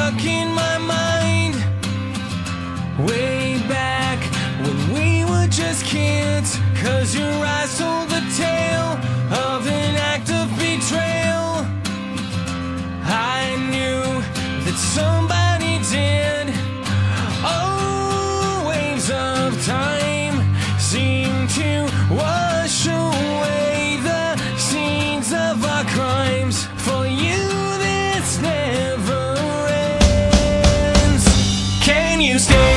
stuck in my mind. Way back when we were just kids, 'cause your eyes told the tale of an act of betrayal. I knew that somebody did. Oh, waves of time seem to wash away the scenes of our crimes. For you, this never ends. Can you stay?